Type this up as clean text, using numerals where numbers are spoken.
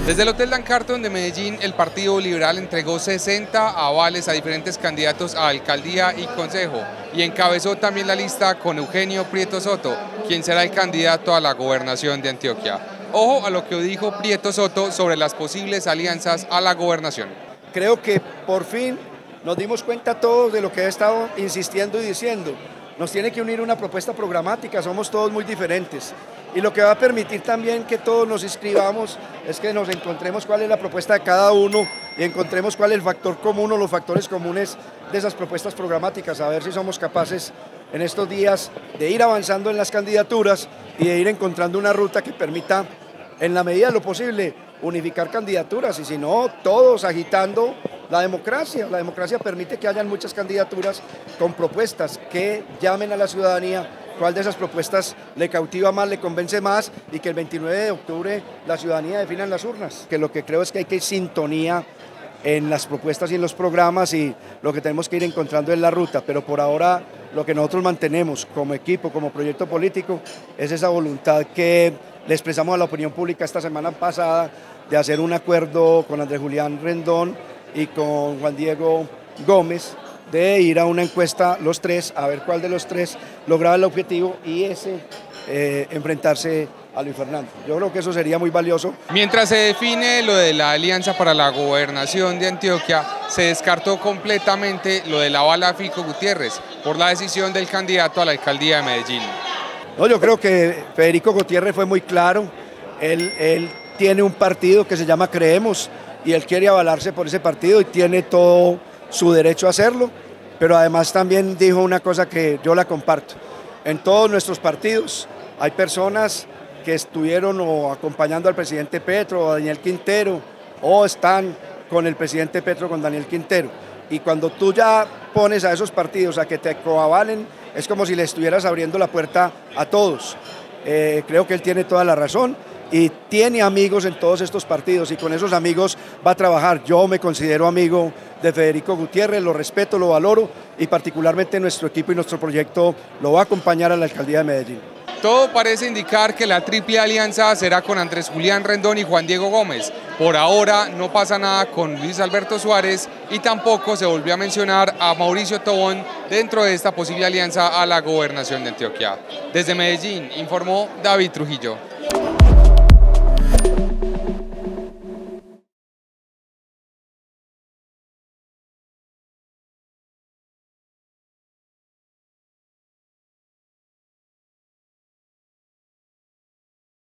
Desde el Hotel Dan Carton de Medellín, el Partido Liberal entregó 60 avales a diferentes candidatos a alcaldía y consejo y encabezó también la lista con Eugenio Prieto Soto, quien será el candidato a la gobernación de Antioquia. Ojo a lo que dijo Prieto Soto sobre las posibles alianzas a la gobernación. Creo que por fin nos dimos cuenta todos de lo que he estado insistiendo y diciendo. Nos tiene que unir una propuesta programática, somos todos muy diferentes. Y lo que va a permitir también que todos nos inscribamos es que nos encontremos cuál es la propuesta de cada uno y encontremos cuál es el factor común o los factores comunes de esas propuestas programáticas, a ver si somos capaces en estos días de ir avanzando en las candidaturas y de ir encontrando una ruta que permita, en la medida de lo posible, unificar candidaturas y si no, todos agitando la democracia. La democracia permite que hayan muchas candidaturas con propuestas que llamen a la ciudadanía cuál de esas propuestas le cautiva más, le convence más y que el 29 de octubre la ciudadanía defina en las urnas. Que lo que creo es que hay que sintonía en las propuestas y en los programas y lo que tenemos que ir encontrando es la ruta, pero por ahora lo que nosotros mantenemos como equipo, como proyecto político, es esa voluntad que le expresamos a la opinión pública esta semana pasada de hacer un acuerdo con Andrés Julián Rendón y con Juan Diego Gómez, de ir a una encuesta los tres, a ver cuál de los tres lograba el objetivo y ese enfrentarse a Luis Fernando. Yo creo que eso sería muy valioso. Mientras se define lo de la alianza para la gobernación de Antioquia, se descartó completamente lo de la bala a Fico Gutiérrez por la decisión del candidato a la alcaldía de Medellín. No, yo creo que Federico Gutiérrez fue muy claro, él tiene un partido que se llama Creemos y él quiere avalarse por ese partido y tiene todo su derecho a hacerlo, pero además también dijo una cosa que yo la comparto. En todos nuestros partidos hay personas que estuvieron o acompañando al presidente Petro o a Daniel Quintero o están con el presidente Petro, con Daniel Quintero. Y cuando tú ya pones a esos partidos a que te coavalen, es como si le estuvieras abriendo la puerta a todos. Creo que él tiene toda la razón y tiene amigos en todos estos partidos y con esos amigos va a trabajar. Yo me considero amigo de Federico Gutiérrez, lo respeto, lo valoro y particularmente nuestro equipo y nuestro proyecto lo va a acompañar a la alcaldía de Medellín. Todo parece indicar que la triple alianza será con Andrés Julián Rendón y Juan Diego Gómez. Por ahora no pasa nada con Luis Alberto Suárez y tampoco se volvió a mencionar a Mauricio Tobón dentro de esta posible alianza a la gobernación de Antioquia. Desde Medellín informó David Trujillo.